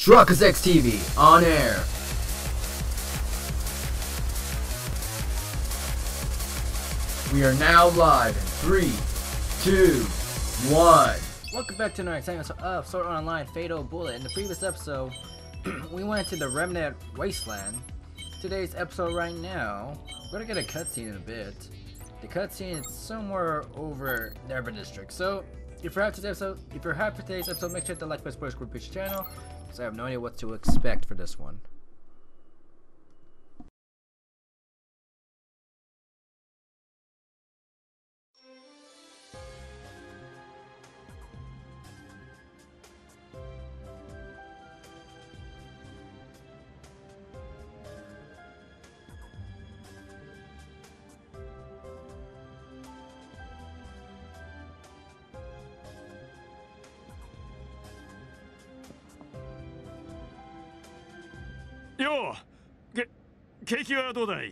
Truckers X TV on air. We are now live in 3, 2, 1. Welcome back to another exciting episode of Sword Art Online Fatal Bullet. In the previous episode, we went to the Remnant Wasteland. Today's episode right now, we're gonna get a cutscene in a bit. The cutscene is somewhere over the Urban District. So, if you're hyped for today's episode, make sure to like my Sports Group Pitch channel, because I have no idea what to expect for this one. よう、景気はどうだい？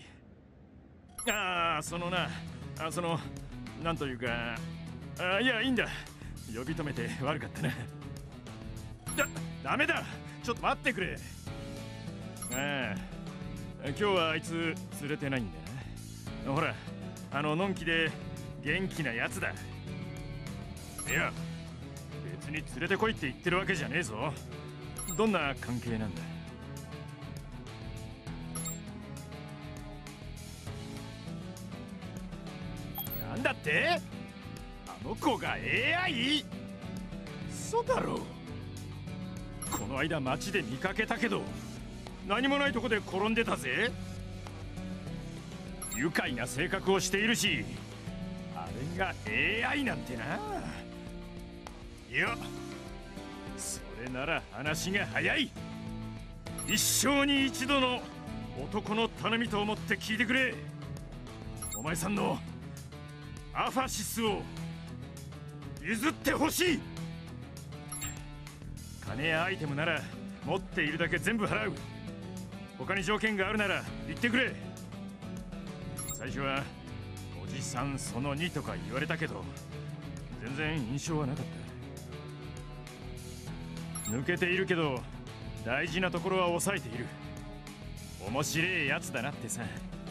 なんというか、いや、いいんだ。呼び止めて悪かったな。ダメだ。ちょっと待ってくれ。今日はあいつ連れてないんだな。ほら、のんきで元気なやつだ。いや、別に連れてこいって言ってるわけじゃねえぞ。どんな関係なんだ？なんだって？あの子が AI？ 嘘だろ。この間街で見かけたけど何もないとこで転んでたぜ。愉快な性格をしているし、あれが AI なんてな。いや、それなら話が早い。一生に一度の男の頼みと思って聞いてくれ。お前さんのアファシスを譲ってほしい。金やアイテムなら持っているだけ全部払う。他に条件があるなら言ってくれ。最初はおじさんその2とか言われたけど全然印象はなかった。抜けているけど大事なところは抑えている。面白いやつだなってさ。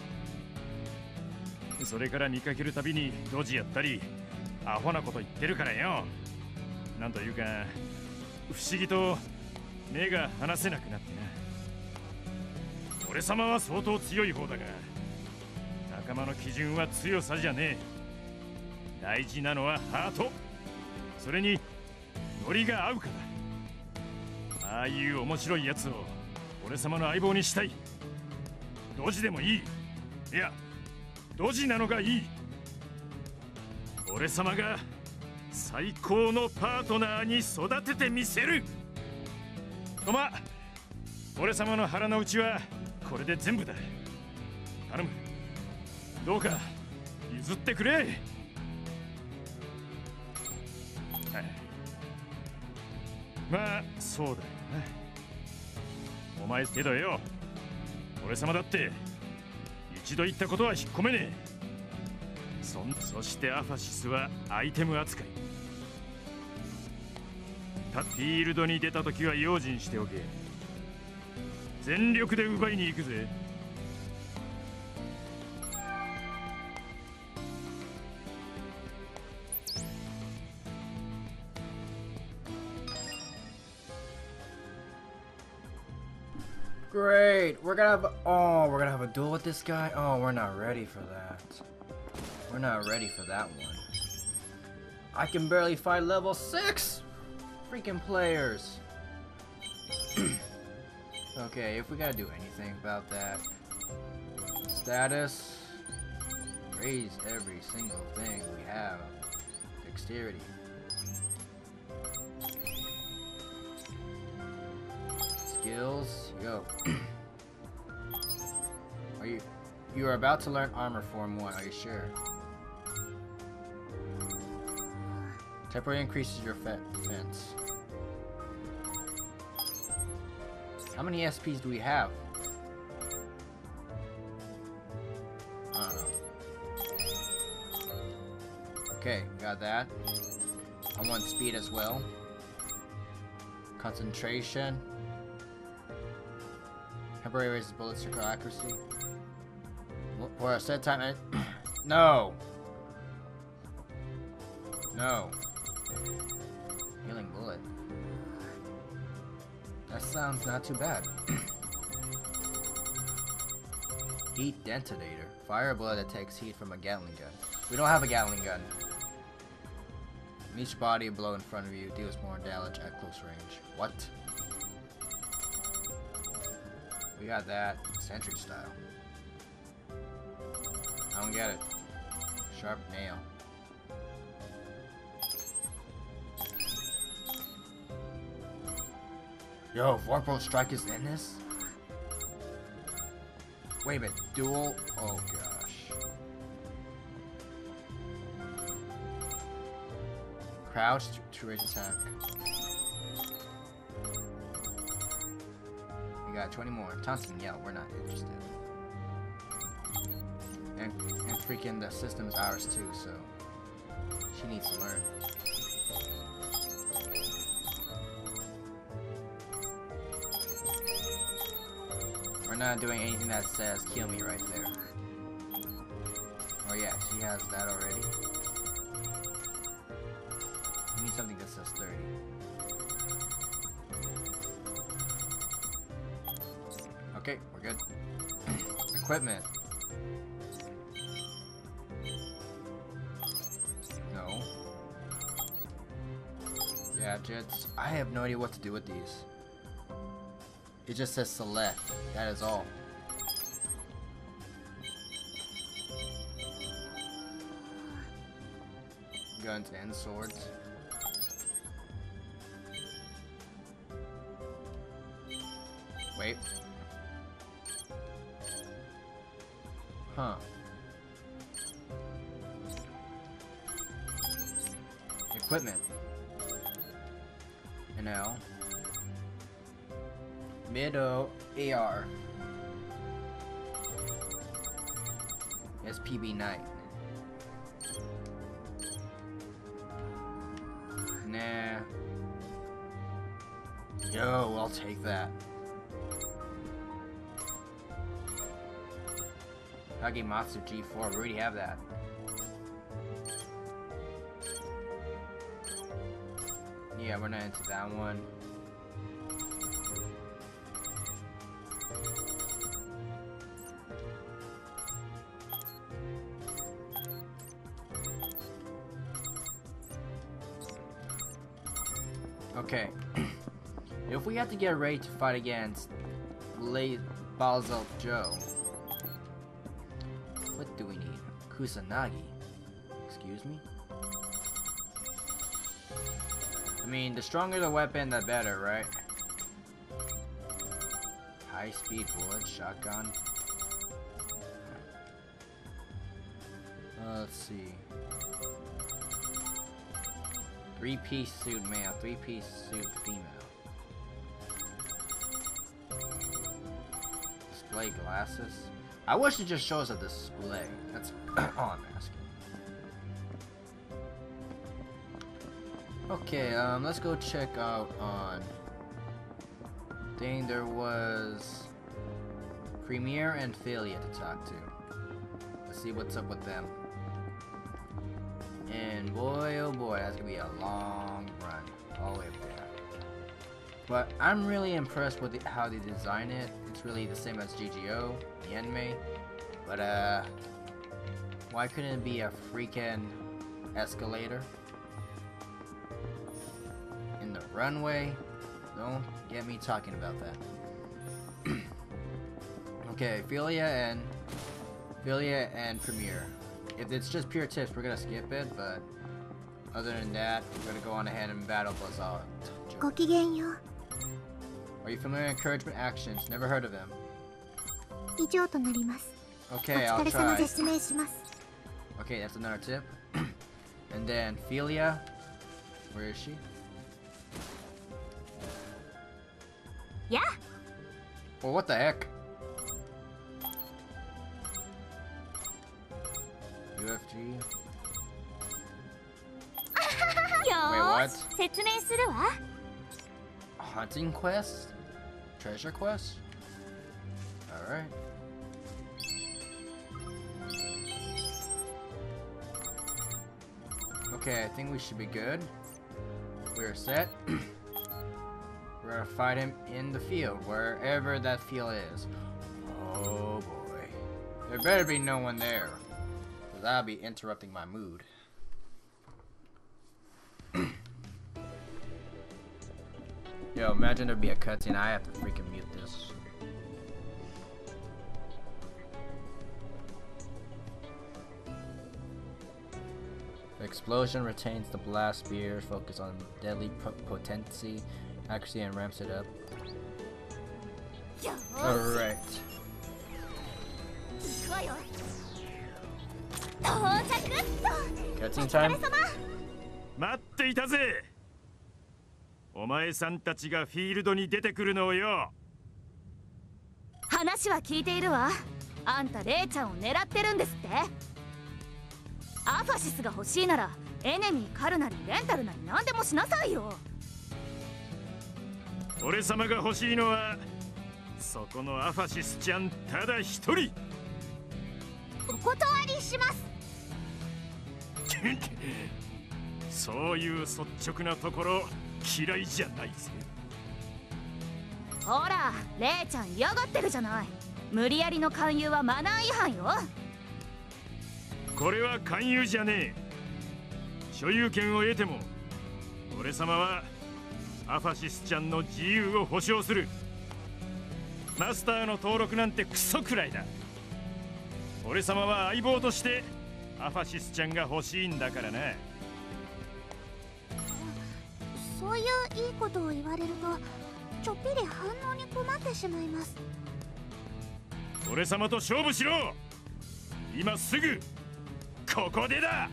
それから見かけるたびにドジやったりアホなこと言ってるからよ。なんというか不思議と目が離せなくなってな。俺様は相当強い方だが仲間の基準は強さじゃねえ。大事なのはハート、それにノリが合うかだ。ああいう面白いやつを俺様の相棒にしたい。ドジでもいい。いや、ドジなのがいい。俺様が最高のパートナーに育ててみせる。とま、俺様の腹の内はこれで全部だ。頼む、どうか譲ってくれ。まあそうだよな。お前けどよ、俺様だって一度言ったことは引っ込めねえ。そしてアファシスはアイテム扱い。フィールドに出た時は用心しておけ。全力で奪いに行くぜ。 Great! We're gonna have a duel with this guy? Oh, we're not ready for that. We're not ready for that one. I can barely fight level 6! Freaking players. Okay, if we gotta do anything about that. Status. Raise every single thing we have. Dexterity. Skills. Yo. You are about to learn Armor Form 1, are you sure? Temporarily increases your defense. How many SPs do we have? I don't know. Okay, got that. I want speed as well. Concentration. Temporary raises bullet circle accuracy. For a set time. No! No. Healing bullet. That sounds not too bad. Heat detonator. Fire a bullet that takes heat from a Gatling gun. We don't have a Gatling gun. Each body a blow in front of you deals more damage at close range. What? We got that. Sentry style. I don't get it. Sharp nail. Yo, Vorpal Strike is in this? Wait a minute, dual? Oh gosh. Crouch to raise attack. We got 20 more. Thompson, yeah, we're not interested. And freaking the system is ours too, so she needs to learn. We're not doing anything that says kill me right there. Oh yeah, she has that already. We need something that says 30. Okay, we're good. Equipment. No. Gadgets. I have no idea what to do with these. It just says select. That is all. Guns and swords. Wait. Huh. Equipment. And now. Mid-O AR. SPB9. Nah. Yo, I'll take that. Kagematsu G4, we already have that. Yeah, we're not into that one. Okay. If we have to get ready to fight against Balzal Joe, what do we need? Kusanagi. Excuse me? I mean, the stronger the weapon, the better, right? High-speed bullet, shotgun. Let's see. 3-piece suit male, 3-piece suit female. Display glasses. I wish it just shows a display. That's all I'm asking. Okay, let's go check out on. Dang, there was Premiere and Philia to talk to. Let's see what's up with them. And boy, oh boy, that's gonna be a long run all the way up there. But I'm really impressed with how they design it. It's really the same as GGO, the anime. But why couldn't it be a freaking escalator in the runway? Don't get me talking about that. Okay, Philia and Premiere. If it's just pure tips, we're gonna skip it, but other than that, we're gonna go on ahead and battle Balzal. Are you familiar with encouragement actions? Never heard of them. Okay, I'll try. Okay, that's another tip. And then Philia, where is she? Yeah. Well, what the heck? UFG. Wait, what? Hunting quest? Treasure quest? Alright. Okay, I think we should be good. We're set. We're gonna fight him in the field, wherever that field is. Oh boy. There better be no one there, because that'll be interrupting my mood. Yo, imagine there'd be a cutscene. I have to freaking mute this. The explosion retains the blast spears, focus on deadly potency, accuracy, and ramps it up. Alright. Cutscene time? 待っていたぜ。お前さんたちがフィールドに出てくるのをよ。 話は聞いているわ。あんたレイちゃんを狙ってるんですって。アファシスが欲しいならエネミー狩るなりレンタルなり何でもしなさいよ。 俺様が欲しいのはそこのアファシスちゃんただ一人。 お断りします。 そういう率直なところ嫌いじゃないぜ。 ほらレイちゃん嫌がってるじゃない。無理やりの勧誘はマナー違反よ。 これは勧誘じゃねえ。所有権を得ても俺様はアファシスちゃんの自由を保証する。マスターの登録なんてクソくらいだ。俺様は相棒としてアファシスちゃんが欲しいんだからな。 そういういいことを言われるとちょっぴり反応に困ってしまいます。 俺様と勝負しろ。今すぐここでだ。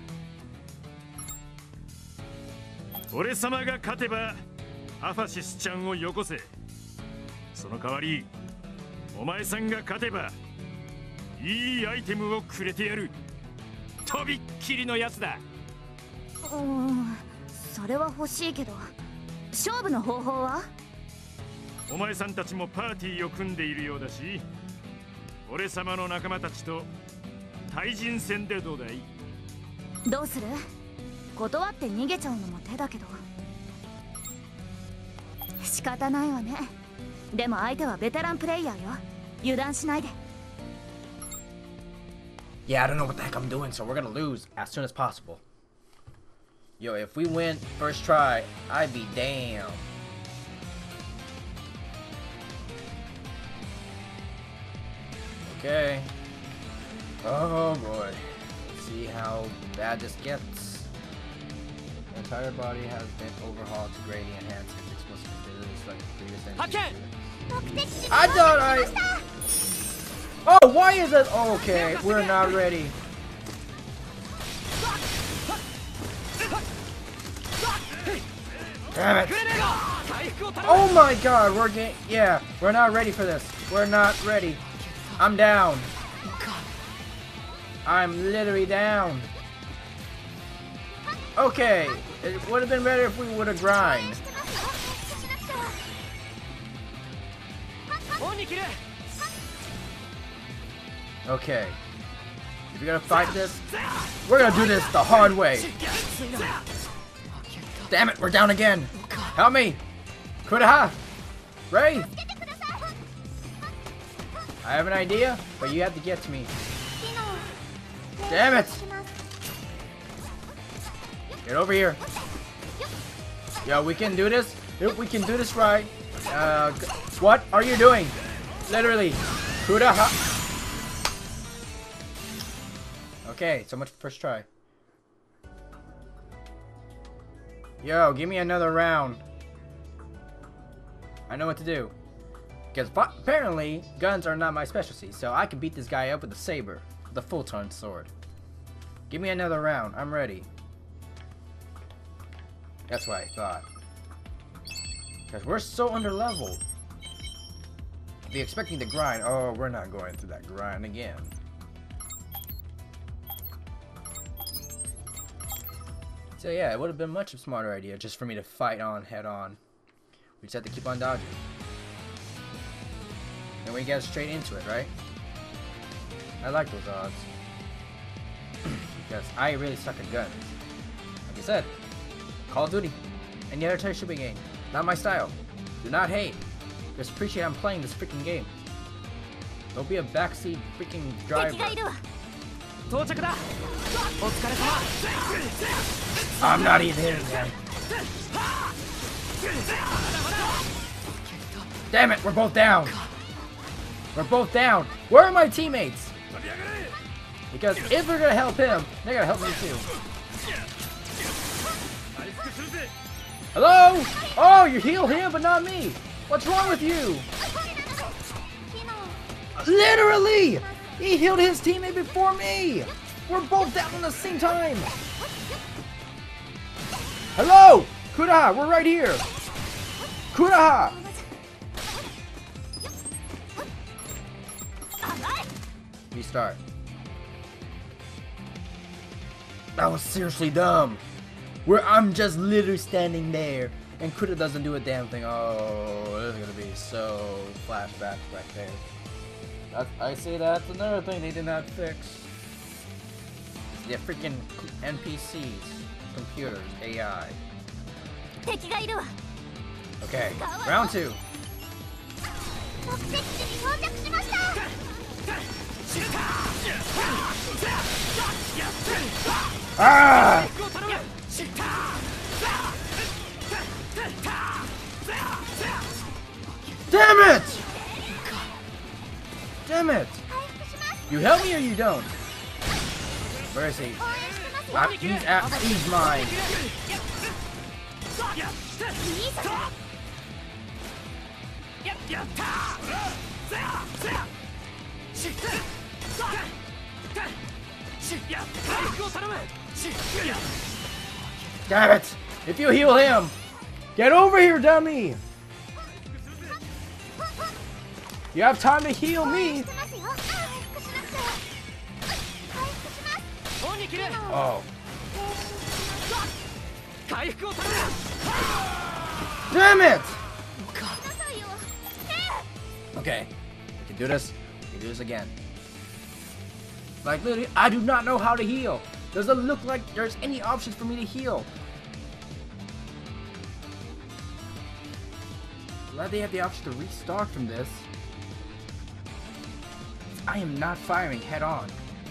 俺様が勝てばアファシスちゃんをよこせ。その代わりお前さんが勝てばいいアイテムをくれてやる。とびっきりのやつだ。 それは欲しいけど勝負の方法は。 お前さんたちもパーティーを組んでいるようだし、俺様の仲間たちと対人戦でどうだい。 どうする？断って逃げちゃうのも手だけど。仕方ないわね。でも相手はベテランプレイヤーよ。油断しないで。 Yeah, I don't know what the heck I'm doing, so we're gonna lose as soon as possible. Yo, if we win first try, I'd be damn. Okay. Oh boy. Let's see how bad this gets. The entire body has been overhauled to greatly enhance its explosive abilities like previous enemies. I thought I... Oh, why is it? Okay, we're not ready. Damn it. Oh my god, we're getting... Yeah, we're not ready for this. We're not ready. I'm down. I'm literally down. Okay, it would have been better if we would have grind. Okay. If you're gonna fight this, we're gonna do this the hard way. Damn it, we're down again. Help me. Kuraha. Ray. I have an idea, but you have to get to me. Damn it. Get over here. Yo, we can do this. We can do this right. What are you doing? Literally. Kuraha. Okay, so much for first try. Yo, give me another round. I know what to do. Because apparently, guns are not my specialty, so I can beat this guy up with a saber, the full-turn sword. Give me another round. I'm ready. That's what I thought. Because we're so under-leveled. Be expecting to grind. Oh, we're not going through that grind again. So yeah, it would have been much a smarter idea just for me to fight on head on. We just have to keep on dodging. And we get straight into it, right? I like those odds. Because I really suck at guns. Like I said, Call of Duty. Any other type of shooting game. Not my style. Do not hate. Just appreciate I'm playing this freaking game. Don't be a backseat freaking driver. I'm not even hitting him. Damn it, we're both down. We're both down. Where are my teammates? Because if we're gonna help him, they gotta help me too. Hello? Oh, you healed him, but not me. What's wrong with you? Literally! He healed his teammate before me! We're both down at the same time! Hello! Kuraha, we're right here! Kuraha! Restart. That was seriously dumb. Where I'm just literally standing there and Kuda doesn't do a damn thing. Oh, this is gonna be so flashback right there. I say that's another thing they did not fix. The freaking NPCs, computers, AI. Okay, round 2. Ah! Damn it! Damn it! You help me or you don't? Where is he? He's mine. Damn it! If you heal him, get over here, dummy! You have time to heal me. Oh. Damn it! Okay, we can do this. We can do this again. Like literally, I do not know how to heal. Doesn't look like there's any options for me to heal. Glad they have the option to restart from this. I am not firing head on.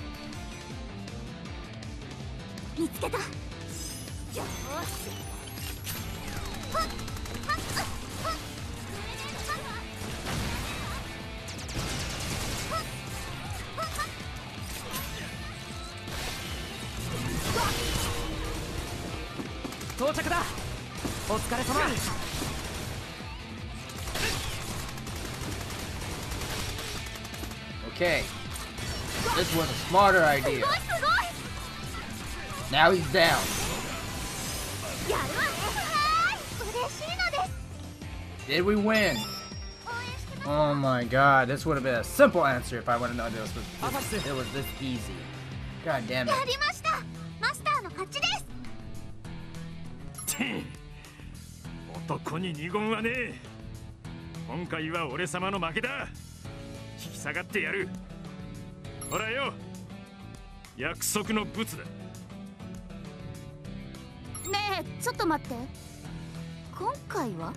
Okay, this was a smarter idea. Now he's down. Did we win? Oh my god, this would have been a simple answer if I would have known it was this easy. God damn it. 男に二言はねえ。今回は俺様の負けだ。引き下がってやる。ほらよ。約束のブツだ。 ねえ、ちょっと待って。今回は？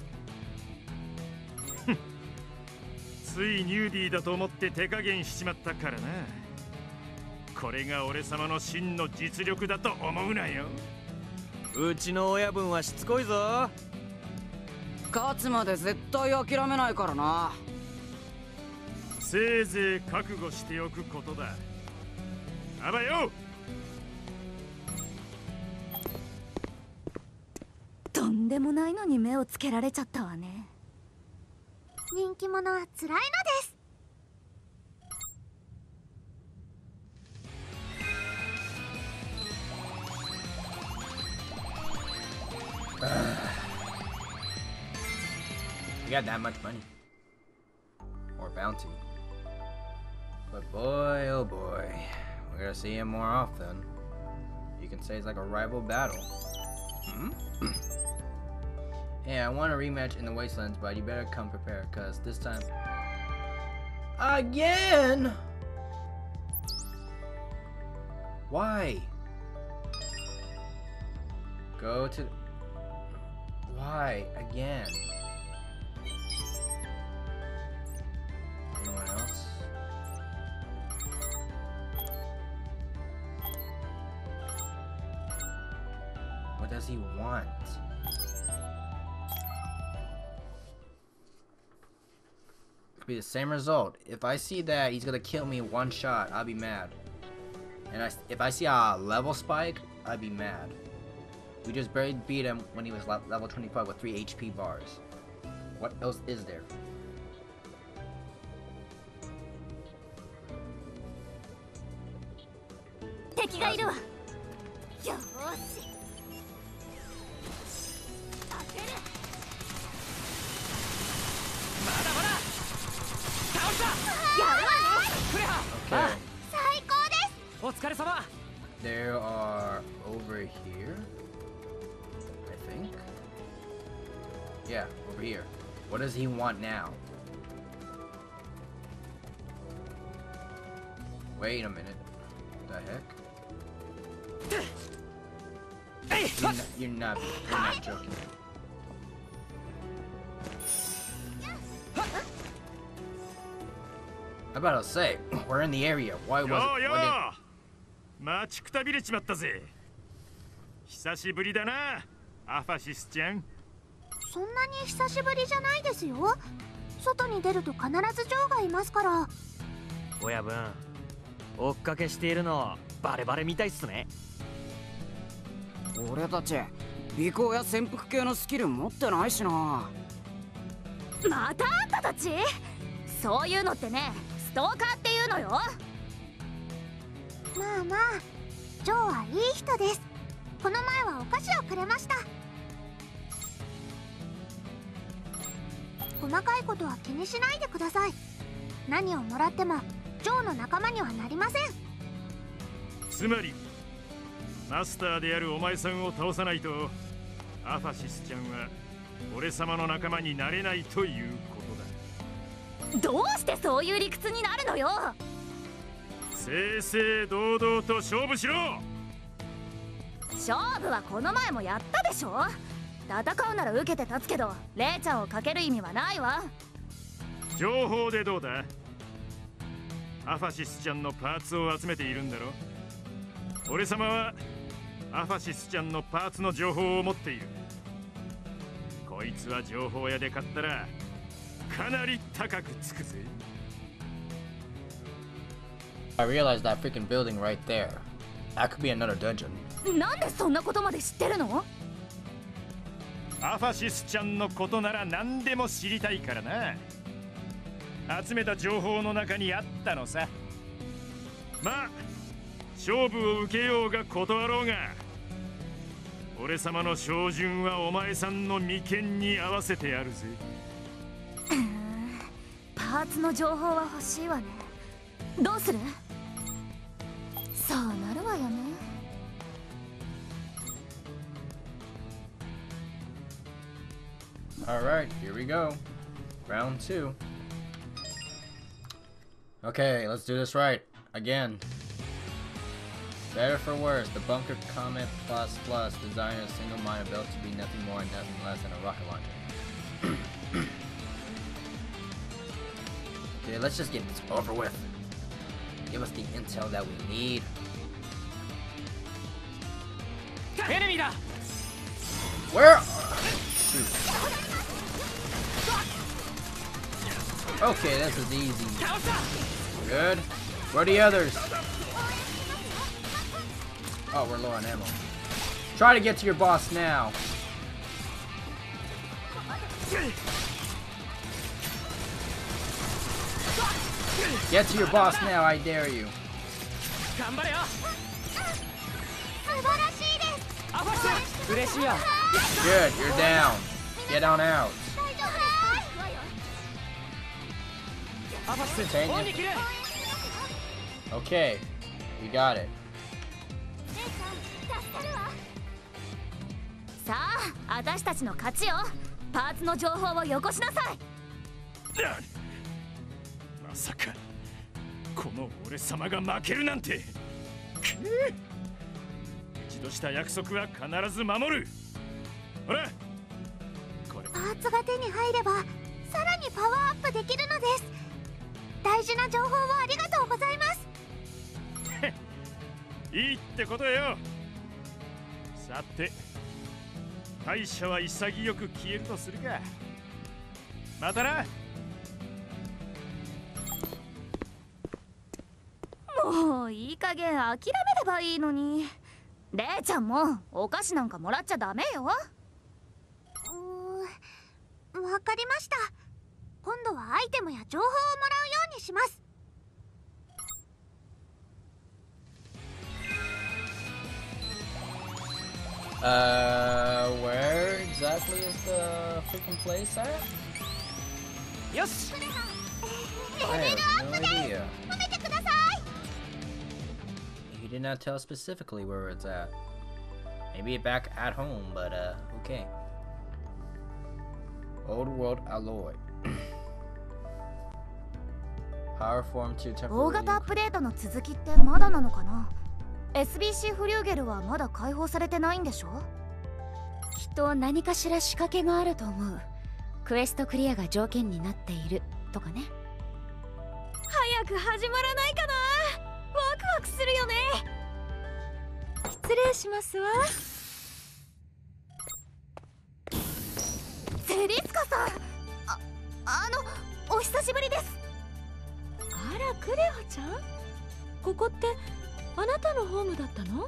ついニューディーだと思って手加減しちまったからな。これが俺様の真の実力だと思うなよ。 うちの親分はしつこいぞ。勝つまで絶対諦めないからな。 せいぜい覚悟しておくことだ。あばよ。 とんでもないのに目をつけられちゃったわね。 人気者は辛いのです。 We got that much money. Or bounty. But boy, oh boy. We're gonna see him more often. You can say it's like a rival battle. Hey, I want a rematch in the Wastelands, but you better come prepared, cause this time Again? Why? Go to... Why? Again? Anyone else? What does he want? Could be the same result. If I see that he's gonna kill me in one shot, I'll be mad. And if I see a level spike, I'd be mad. We just barely beat him when he was level 25 with 3 HP bars. What else is there? Okay. They are over here, I think. Yeah, over here. What does he want now? Wait a minute. What the heck? You're not joking. I'm about to say, we're in the area. Why was it? 待ちくたびれちまったぜ。久しぶりだな、アファシスちゃん。 そんなに久しぶりじゃないですよ。外に出ると必ずジョーがいますから。 親分、追っかけしているのバレバレみたいっすね。俺たち尾行や潜伏系のスキル持ってないしな。 またあんたたち、そういうのってね、ストーカーっていうのよ。 まあまあ、ジョーはいい人です。この前はお菓子をくれました。細かいことは気にしないでください。何をもらってもジョーの仲間にはなりません。 つまりマスターであるお前さんを倒さないとアファシスちゃんは俺様の仲間になれないということだ。 どうしてそういう理屈になるのよ。 正々堂々と勝負しろ。 勝負はこの前もやったでしょ。戦うなら受けて立つけど、レイちゃんをかける意味はないわ。 情報でどうだ。アファシスちゃんのパーツを集めているんだろ。俺様はアファシスちゃんのパーツの情報を持っている。こいつは情報屋で買ったらかなり高くつくぜ。 I realized that freaking building right there. That could be another dungeon. なんでそんなことまで知ってるの？ アファシスちゃんのことなら何でも知りたいからな。集めた情報の中にあったのさ。まあ勝負を受けようが断ろうが、俺様の照準はお前さんの眉間に合わせてやるぜ。 パーツの情報は欲しいわね。どうする？そうなるわよね。 Alright, here we go. Round 2. Okay, let's do this right. Again. Better for worse, the Bunker Comet Plus Plus designed a single-minded built to be nothing more and nothing less than a rocket launcher. Okay, let's just get this over with. Give us the intel that we need. Enemy da! Where? Okay, this is easy. Good. Where are the others? Oh, we're low on ammo. Try to get to your boss now. Get to your boss now, I dare you. Good, you're down. Get on out. Okay, we got it. さあ、私たちの勝ちよ。パーツの情報をよこしなさい。 マさかこの俺様が負けるなんて。一度した約束は必ず守る。ほらこれパーツが手に入ればさらにパワーアップできるのです。大事な情報をありがとうございます。 いいってことよ。さて敗者は潔く消えるとするか。またな。 もういい加減諦めればいいのに。レイちゃんもお菓子なんかもらっちゃダメよ。 わかりました。今度はアイテムや情報をもらうようにします。 Where exactly is the freaking place at? よし。 I have no idea. 褒めてください。 He did not tell specifically where it's at. Maybe back at home, but okay. Old World Alloy. Power Form 2 大 temporary. 型アップデートの続きってまだなのかな。 SBC フリューゲルはまだ解放されてないんでしょ。 きっと何かしら仕掛けがあると思う。クエストクリアが条件になっているとかね。 早く始まらないかな。ワクワクするよね。 失礼しますわ。 セリスカさん、お久しぶりです。 あらクレアちゃん、ここってあなたのホームだったの？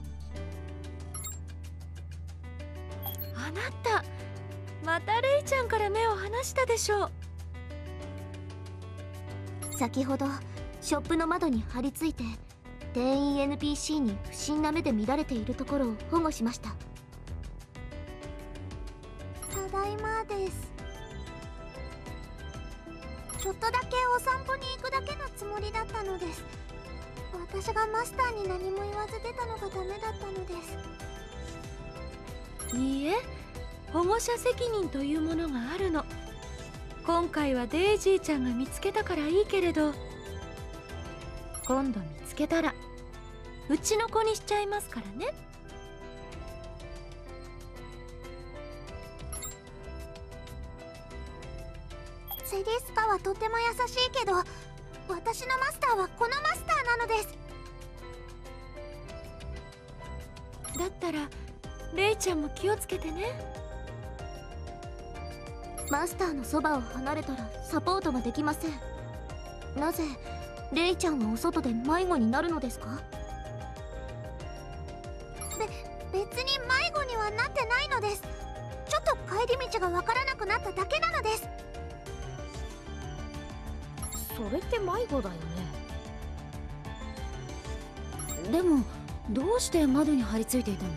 あなたまたレイちゃんから目を離したでしょう。 先ほどショップの窓に張り付いて店員 NPC に不審な目で見られているところを保護しました。ただいまです。ちょっとだけお散歩に行くだけのつもりだったのです。私がマスターに何も言わず出たのがダメだったのです。 いいえ、保護者責任というものがあるの。今回はデイジーちゃんが見つけたからいいけれど、今度見つけたらうちの子にしちゃいますからね。 セリスカはとても優しいけど、私のマスターはこのマスターなのです。 だったらレイちゃんも気をつけてね。 マスターのそばを離れたらサポートができません。なぜレイちゃんはお外で迷子になるのですか？別に迷子にはなってないのです。ちょっと帰り道がわからなくなっただけなのです。 それって迷子だよね。でもどうして窓に張り付いていたの？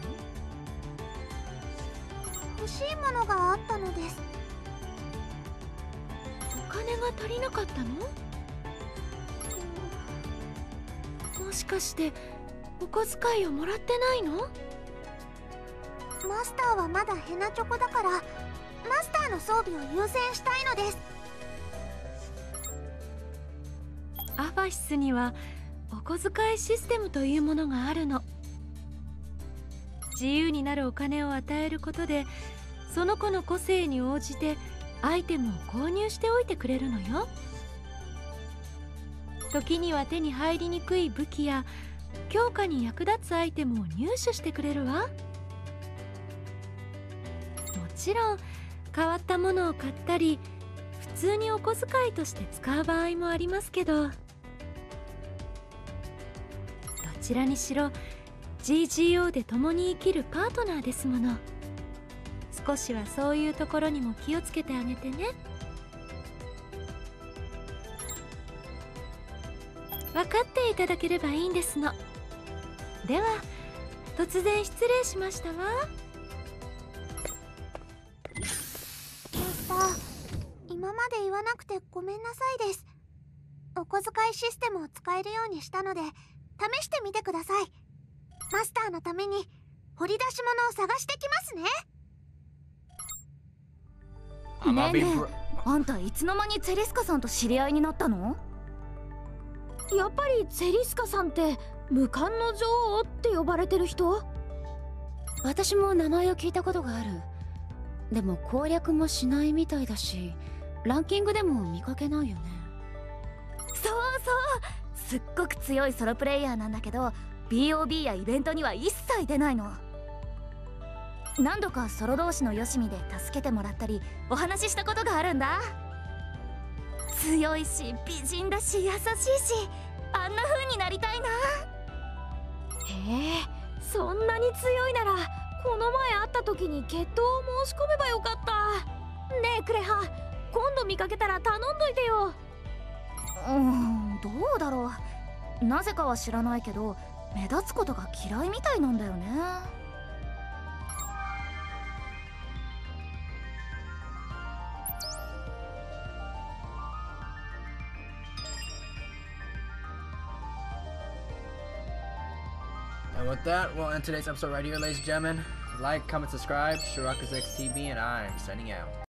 欲しいものがあったのです。 お金が足りなかったの？もしかしてお小遣いをもらってないの？ マスターはまだヘナチョコだからマスターの装備を優先したいのです。 アファシスにはお小遣いシステムというものがあるの。自由になるお金を与えることでその子の個性に応じてアイテムを購入しておいてくれるのよ。時には手に入りにくい武器や強化に役立つアイテムを入手してくれるわ。もちろん変わったものを買ったり普通にお小遣いとして使う場合もありますけど、どちらにしろ GGO で共に生きるパートナーですもの。少しはそういうところにも気をつけてあげてね。分かっていただければいいんですの。では突然失礼しましたわ。 マスター、今まで言わなくてごめんなさいです。お小遣いシステムを使えるようにしたので試してみてください。マスターのために掘り出し物を探してきますね。 I'm ね gonna え be ねえ、あんたいつの間にツェリスカさんと知り合いになったの？ やっぱりゼリスカさんって無冠の女王って呼ばれてる人？ 私も名前を聞いたことがある。でも攻略もしないみたいだし、ランキングでも見かけないよね。 そうそう、すっごく強いソロプレイヤーなんだけど BOB やイベントには一切出ないの。何度かソロ同士のよしみで助けてもらったりお話ししたことがあるんだ。強いし美人だし優しいし、あんな風になりたいな。へえ、そんなに強いならこの前会った時に決闘を申し込めばよかった。ねえクレハ、今度見かけたら頼んどいてよ。どうだろう。なぜかは知らないけど目立つことが嫌いみたいなんだよね。 And with that, we'll end today's episode right here, ladies and gentlemen. Like, comment, subscribe. Shiraka's XTV, and I'm signing out.